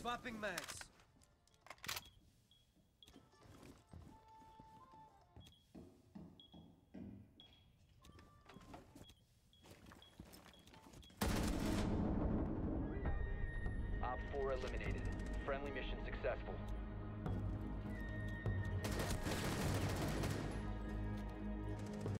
Swapping mags. Op 4 eliminated. Friendly mission successful.